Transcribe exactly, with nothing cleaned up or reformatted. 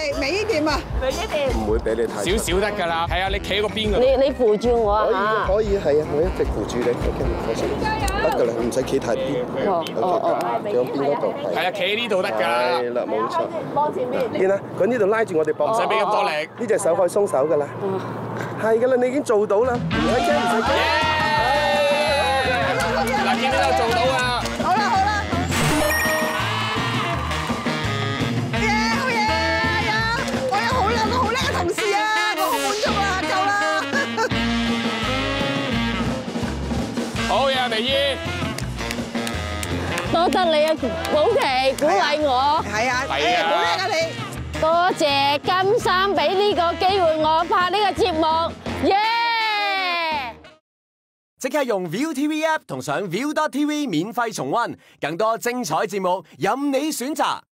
美美店啊！ 美一點， 唔會俾你睇。 少少得㗎啦，係啊，你企喺個邊㗎。 你你扶住我可以啊！ 可以係啊，我一直扶住你，OK，唔該晒。得㗎啦，唔使企太邊。 哦哦哦， 兩邊嗰度係啊，企喺呢度得㗎啦。 係啦，冇錯。 幫前面。 見啦，佢呢度拉住我哋膊， 唔使俾咁多力。 呢隻手可以鬆手㗎啦。係㗎啦，你已經做到啦，唔使驚，唔使驚。 嗱，見到有做到啊！ 好啦好啦，耶好嘢呀！我有好兩個好叻嘅同事啊，我好滿足啊，夠啦！ 好嘢，肥姨。 多得你啊，寶琪鼓勵我。 係啊， 係啊好叻啊你！ 多謝金生俾呢個機會我拍呢個節目，耶！ 即刻用 ViuTV App 同上 Viu dot T V 免費重溫，更多精彩節目任你選擇。